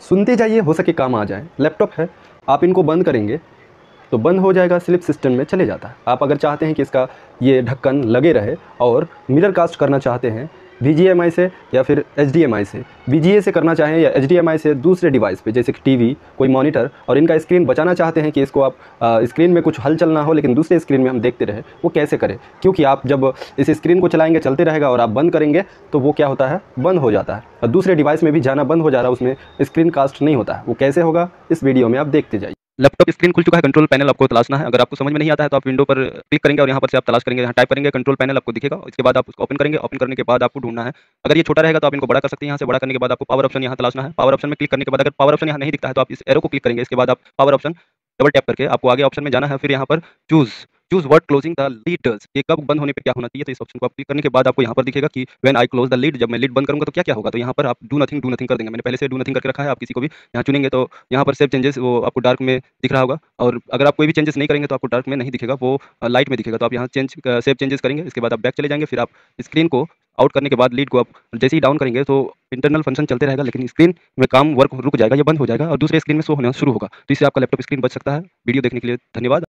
सुनते जाइए, हो सके काम आ जाए। लैपटॉप है, आप इनको बंद करेंगे तो बंद हो जाएगा, स्लिप सिस्टम में चले जाता है। आप अगर चाहते हैं कि इसका ये ढक्कन लगे रहे और मिरर कास्ट करना चाहते हैं VGMI से या फिर HDMI से, VGA से करना चाहें या HDMI से दूसरे डिवाइस पे जैसे कि टीवी, कोई मॉनिटर, और इनका स्क्रीन बचाना चाहते हैं कि इसको आप स्क्रीन में कुछ हलचल ना हो लेकिन दूसरे स्क्रीन में हम देखते रहे, वो कैसे करें? क्योंकि आप जब इस स्क्रीन को चलाएंगे चलते रहेगा और आप बंद करेंगे तो वो क्या होता है, बंद हो जाता है और दूसरे डिवाइस में भी जाना बंद हो जा रहा है, उसमें स्क्रीन कास्ट नहीं होता है। वो कैसे होगा, इस वीडियो में आप देखते जाइए। लैपटॉप स्क्रीन खुल चुका है, कंट्रोल पैनल आपको तलाशना है। अगर आपको समझ में नहीं आता है तो आप विंडो पर क्लिक करेंगे और यहाँ पर से आप तलाश करेंगे, यहाँ टाइप करेंगे, कंट्रोल पैनल आपको दिखेगा। इसके बाद आप उसको ओपन करेंगे, ओपन करने के बाद आपको ढूंढना है। अगर ये छोटा रहेगा तो आप इनको बड़ा कर सकते हैं। यहाँ से बड़ा करने के बाद आपको पावर ऑप्शन यहाँ तलाशना है। पावर ऑप्शन में क्लिक करने के बाद अगर पावर ऑप्शन यहाँ नहीं दिखता है तो आप इस एरो को क्लिक करेंगे। इसके बाद आप पावर ऑप्शन डबल टैप करके आपको आगे ऑप्शन में जाना है। फिर यहाँ पर choose what closing the lid does, ये कब बंद होने पे क्या होना चाहिए, तो इस ऑप्शन को आप क्लिक करने के बाद आपको यहाँ पर दिखेगा कि when I close the lid, जब मैं लीड बंद करूंगा तो क्या क्या होगा। तो यहाँ पर आप डू नथिंग कर देंगे। मैंने पहले से डू नथिंग करके रखा है, आप किसी को भी यहाँ चुनेंगे तो यहाँ पर सेव चेंजेस वो आपको डार्क में दिख रहा होगा, और अगर आप कोई भी चेंजेस नहीं करेंगे तो आपको डार्क में नहीं दिखेगा, वो लाइट में दिखेगा। तो आप यहाँ सेव चेंजेस करेंगे। इसके बाद आप बैक चले जाएंगे। फिर आप स्क्रीन को आउट करने के बाद लीड को आप जैसे ही डाउन करेंगे तो इंटरनल फंक्शन चलते रहेगा, लेकिन स्क्रीन में काम वर्क रुक जाएगा, ये बंद हो जाएगा और दूसरे स्क्रीन में शो होना शुरू होगा। तो इससे आपका लैपटॉप स्क्रीन बच सकता है। वीडियो देखने के लिए धन्यवाद।